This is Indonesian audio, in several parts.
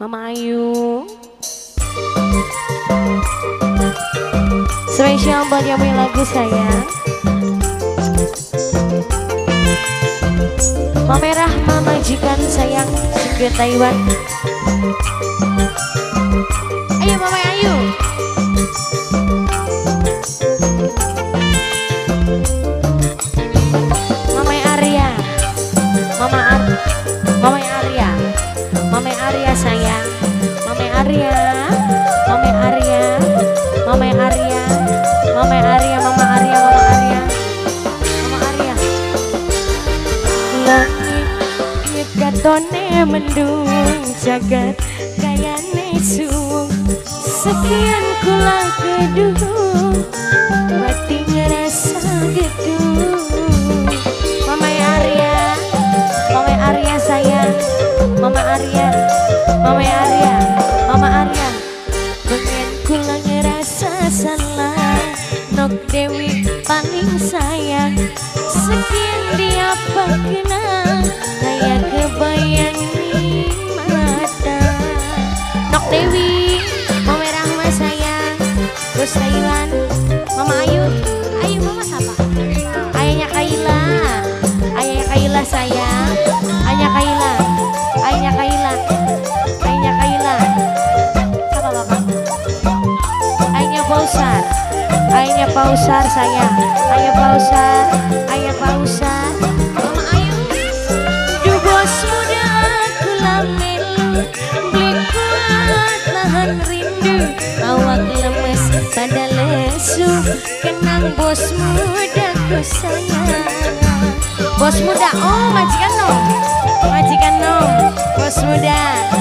Mama Ayu. Spesial buat yang punya lagu sayang. Mamerah mama majikan sayang ke Taiwan. Ayo Mama Ayu. Mama Arya. Mama Arya. Mama Arya sayang. Mama Arya. Mama Arya. Mama Arya. Mama Arya. Mama Arya. Mama Arya. Mama Arya. Langit katone mendung jagat kayane suwung. Sekian kula kedua mati ngerasa gedung. Mama Arya. Mama Arya sayang. Mama Arya. Mama Arya. Mama Arya. Pengen kula ngerasa salah. Nok Dewi paling sayang. Sekian dia kenal kayak kebayang di mata. Nok Dewi, Mama Rahma sayang. Bos Taiwan, Mama Ayu. Ayu Mama siapa? Ayahnya Kaila. Ayahnya Kaila sayang. Ayahnya Kaila. Ayahnya Kaila. Ayahnya Kaila. Siapa Bapak? Ayahnya Pausar. Ayahnya Pausar sayang. Ayah Pausar. Ayah Pausar. Mama Ayu. Du bos muda kula melu. Beli kuat nahan rindu. Awak lemes pada lesu. Kenang bos muda ku sayang. Bos muda, oh majikan no. Majikan no. Bos muda.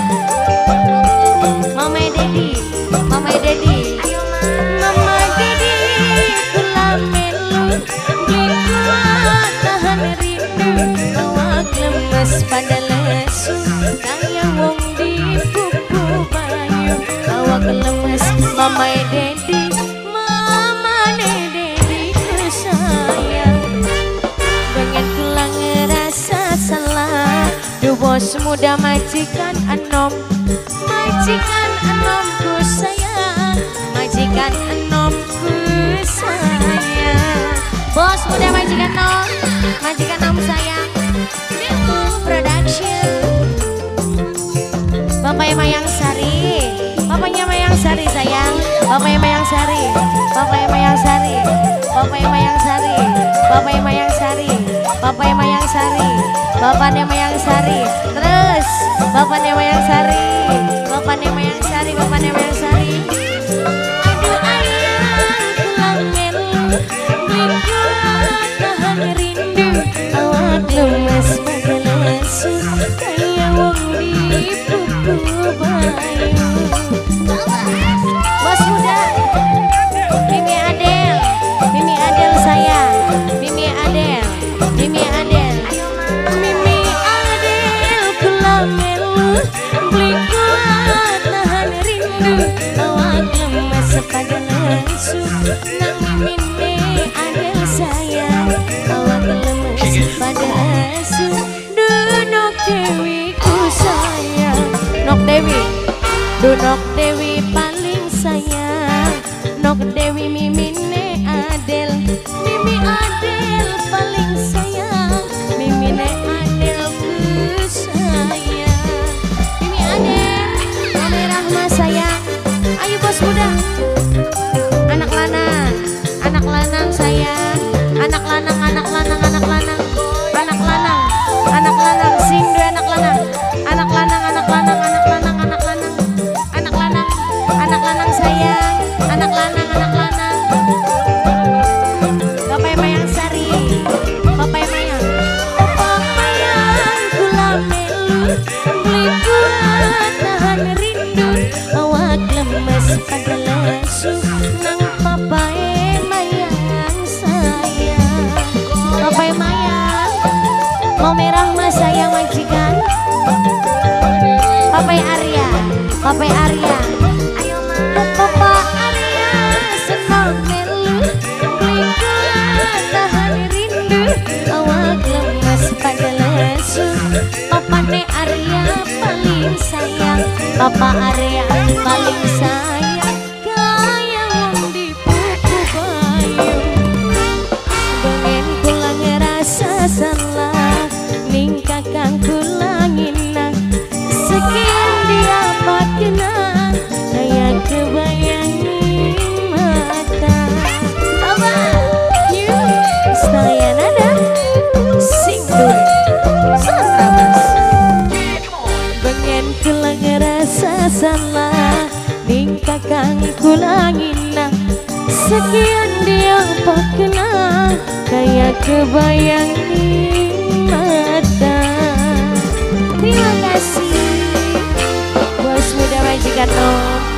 Mama Dedi. Mama Dedi. Mama Dedi kula melu. Beli kuat tahan rindu. Awak lemes pada lesu. Kaya wong di pupu bayu. Awak lemes Mama Dedi. Mama Dedi ku sayang. Pengen kula ngerasa salah. Du bos muda majikan enom. Majikan enom ku sayang. Majikan enom ku sayang. Bos muda majikan enom. Majikan enom sayang. Demo production. Bapaknya Mayang Sari. Bapaknya Mayang Sari sayang. Bapaknya Mayang Sari. Bapaknya Mayang Sari. Bapaknya Mayang Sari. Bapaknya Mayang Sari. Bapaknya Mayang Sari. Bapaknya Mayang Sari. Terus Bapaknya Mayang Sari. Bapaknya Mayang Sari. Bapaknya Mayang Sari. Aduh ayang pulang melu. Beli kuat tahan rindu. Awak lemes pada lesu. Kayak wong di pupu bayu. Bos muda. Mimi Adel. Mimi Adel sayang. Mimi Adel. Mimi Adel. Mimi Adel kula melu. Beli kuat nahan rindu. Awak lemes pada lesu. Nang Mimi Adel sayang. Awak lemes pada lesu. Du Nok Dewi ku sayang. Nok Dewi. Du Nok Dewi paling sayang. Nok Dewi Mimine Adel. Mimi Adel paling sayang. Mimine Adel ku sayang. Mimi Adel. Mama Rahma sayang. Ayo bos muda. Anak lanang. Anak lanang sayang. Anak lanang. Anak lanang. Anak lanang. Anak lanang. Anak lanang. Sindu anak lanang. Anak lanang. Anak lanang. Anak lanang. Anak lanang. Anak lanang. Anak lanang sayang. Anak lanang. Anak lanang. Bapak Mayang Sari. Bapak Mayang. Bapak Mayang kula melu. Beli kuat tahan rindu. Awak lemes pada lesu. Nang Bapak Mayang sayang. Bapak Mayang. Mau merah mas sayang majikan. Bapak Arya. Bapak Arya. Ayo ma. Bapak Arya senang melu. Beli kuat tahan rindu. Awak lemes pada lesu. Bapak Arya paling sayang. Papa area paling sayang kaya wong dipupu bayu. Bengen kula ngerasa salah ning kakang kula ngina. Sekian dia makna kayak kebayang mata. Apa? Saya nada sing bengen kula ngerasa salah ning kakang kula ngina. Sekian dia pakna kayak kebayang mata. Terima kasih Bos Muda Majikan.